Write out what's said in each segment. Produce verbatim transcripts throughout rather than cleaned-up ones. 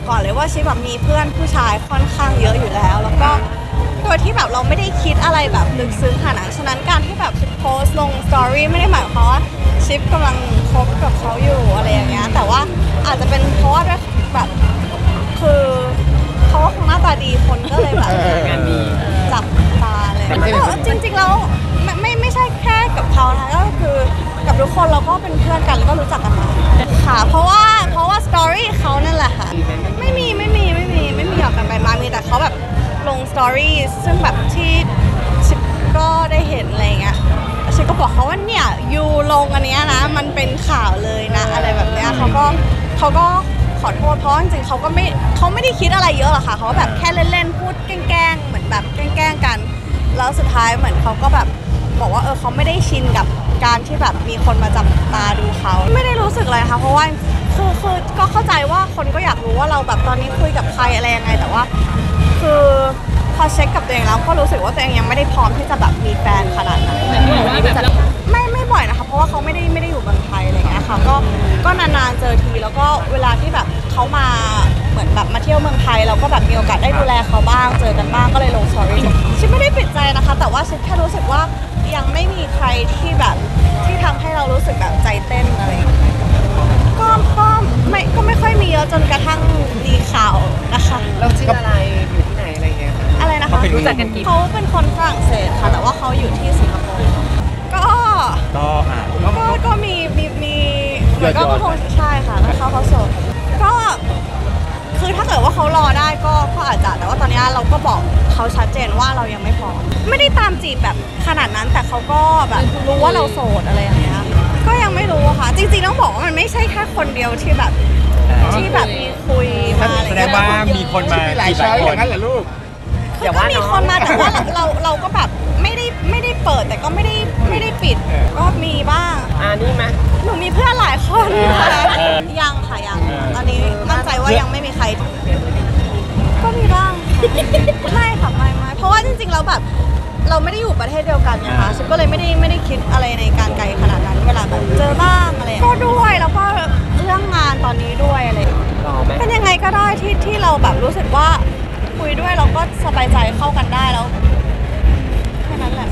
ก่อนเลยว่าชิปแบบมีเพื่อนผู้ชายค่อนข้างเยอะอยู่แล้วแล้วก็โดยที่แบบเราไม่ได้คิดอะไรแบบลึกซึ้งขนาดนั้นฉะนั้นการที่แบบโพสต์ลงสตอรี่ไม่ได้หมายความว่าชิปกำลังคบกับเขาอยู่อะไรอย่างเงี้ยแต่ว่าอาจจะเป็นเพราะว่าด้วยแบบคือเขาคงหน้าตาดีคนก็เลยแบบงานดีจับตาเลยจริงๆแล้วไม่ไม่ไม่ใช่แค่กับเขานะก็คือกับทุกคนเราก็เป็นเพื่อนกันแล้วก็รู้จักกันมาค่ะเพราะว่าเพราะว่าสตอรี่เขานั่นแหละค่ะไม่มีไม่มีไม่มีไม่มีหยอกกันไปมามีแต่เขาแบบลงสตอรี่ซึ่งแบบที่ชิปก็ได้เห็นอะไรเงี้ยชิปก็บอกเขาว่าเนี่ยยูลงอันเนี้ยนะมันเป็นข่าวเลยนะอะไรแบบเนี้ยเขาก็เขาก็ขอโทษเพราะจริงๆเขาก็ไม่เขาไม่ได้คิดอะไรเยอะหรอกค่ะเขาแบบแค่เล่นๆพูดแกล้งๆเหมือนแบบแกล้งๆกันแล้วสุดท้ายเหมือนเขาก็แบบบอกว่าเออเขาไม่ได้ชินกับการที่แบบมีคนมาจับตาดูเขาไม่ได้รู้สึกเลยนะคะเพราะว่าคือคือก็เข้าใจว่าคนก็อยากรู้ว่าเราแบบตอนนี้คุยกับใครอะไรยังไงแต่ว่าคือพอเช็คกับตัวเองแล้วก็รู้สึกว่าตัวเองยังไม่ได้พร้อมที่จะแบบมีแฟนขนาดนั้นไม่ไม่บ่อยนะคะเพราะว่าเขาไม่ได้ไม่ได้อยู่เมืองไทยอะไรเงี้ยค่ะก็ก็นานๆเจอทีแล้วก็เวลาที่แบบเขามาเหมือนแบบมาเที่ยวเมืองไทยเราก็แบบมีโอกาสได้ดูแลเขาบ้างเจอกันบ้างก็เลยลงสตอรี่ชิปไม่ได้ปิดใจนะคะแต่ว่าชิปแค่รู้สึกว่ายังไม่มีใครที่แบบที่ทำให้เรารู้สึกแบบใจเต้นอะไรก็ก็ไม่ก็ไม่ค่อยมีเยอะจนกระทั่งมีข่าวนะคะเราชื่ออะไรอยู่ที่ไหนอะไรเงี้ยอะไรนะคะรู้จักกันกี่เขาเป็นคนฝรั่งเศสค่ะแต่ว่าเขาอยู่ที่สิงคโปร์ก็ก็อ่าก็ก็มีมีมีเหมือนก็คงใช่ค่ะแล้วเขาเขาโสดก็คือถ้าเกิดว่าเขารอได้ก็ก็อาจจะแต่ว่าตอนนี้เราก็บอกเขาชัดเจนว่าเรายังไม่พร้อมไม่ได้ตามจีบแบบขนาดนั้นแต่เขาก็แบบรู้ว่าเราโสดอะไรอย่างเงี้ยก็ยังไม่รู้ค่ะจริงๆต้องบอกว่ามันไม่ใช่แค่คนเดียวที่แบบที่แบบมีคุยมาอะไรแสดงว่ามีคนมาหลายช้อยอย่างนั้นเหรอลูกคือก็มีคนมาแต่ว่าเราเราก็แบบไม่ได้ไม่ได้เปิดแต่ก็ไม่ได้ไม่ได้ปิดก็มีบ้างอ่านี่ไหมหนูมีเพื่อนหลายคนค่ะยังค่ะยังตอนนี้มั่นใจว่ายังไม่มีใครก็มีบ้างไม่ค่ะไม่ไม่เพราะว่าจริงๆเราแบบเราไม่ได้อยู่ประเทศเดียวกันนะคะฉันก็เลยไม่ได้ไม่ได้คิดอะไรในการไกลขนาดนั้นเวลาแบบเจอบ้างอะไรก็ด้วยแล้วก็เรื่องงานตอนนี้ด้วยอะไรเป็นยังไงก็ได้ที่ที่เราแบบรู้สึกว่าคุยด้วยเราก็สบายใจเข้ากันได้แล้วแค่นั้นแหละ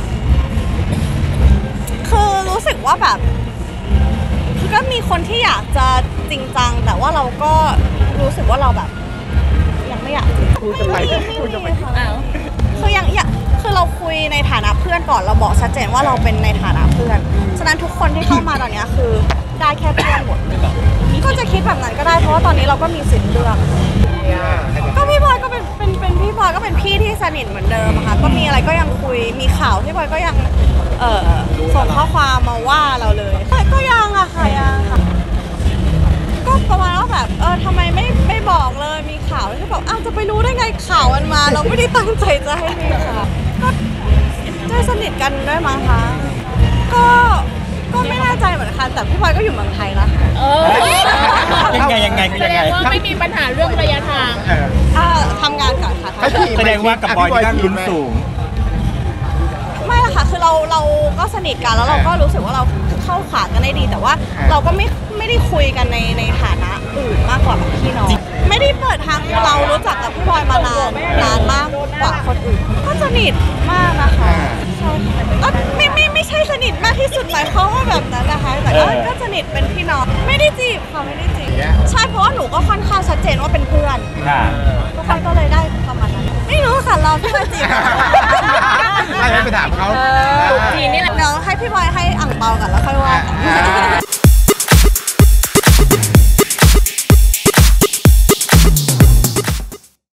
คือรู้สึกว่าแบบคือก็มีคนที่อยากจะจริงจังแต่ว่าเราก็รู้สึกว่าเราแบบยังไม่อยากคุยกันไปคุยกันไปคือยังอยากคือเราคุยในฐานะเพื่อนก่อนเราบอกชัดเจนว่าเราเป็นในฐานะเพื่อนฉะนั้นทุกคนที่เข้ามาตอนนี้คือได้แค่เพื่อนหมดก็จะคิดแบบนั้นก็ได้เพราะว่าตอนนี้เราก็มีสิทธิ์เลือกก็พี่บอยก็เป็นเป็นเป็นพี่บอยก็เป็นพี่ที่สนิทเหมือนเดิมค่ะก็มีอะไรก็ยังคุยมีข่าวพี่บอยก็ยังเอ่อส่งข้อความมาว่าเราเลยก็ยังอะค่ะยังค่ะก็ประมาณว่าแบบเออทำไมไม่ไม่บอกเลยมีข่าวที่แบบอ้าวจะไปรู้ได้ไงข่าวมันมาเราไม่ได้ตั้งใจจะให้มีค่ะก็จะสนิทกันด้วยมั้งคะก็ก็ไม่แน่ใจเหมือนกันแต่พี่บอยก็อยู่เมืองไทยนะเออยังไงยังไงคือยังไงว่าไม่มีปัญหาเรื่องระยะทางอ่าทำงานก่อนค่ะแสดงว่ากับบอยนี่ก็ลุ้นสูงไม่ละค่ะคือเราเราก็สนิทกันแล้วเราก็รู้สึกว่าเราเข้าขากันได้ดีแต่ว่าเราก็ไม่ไม่ได้คุยกันในในฐานะอื่นมากกว่าแบบพี่น้องไม่ได้เปิดทางเรารู้จักกับพี่บอยมานานนานมากกว่าคนอื่นก็สนิทมากนะคะใช่ก็ไม่ไม่ไม่ใช่สนิทมากที่สุดหมายความว่าแบบนั้นนะคะแต่ก็ก็สนิทเป็นพี่น้องไม่ได้จีบค่ะไม่ได้จีบใช่เพราะว่าหนูก็ค่อนข้างชัดเจนว่าเป็นเพื่อนทุกคนก็เลยได้ประมาณนั้นไม่รู้ค่ะเราพี่บอยจีบ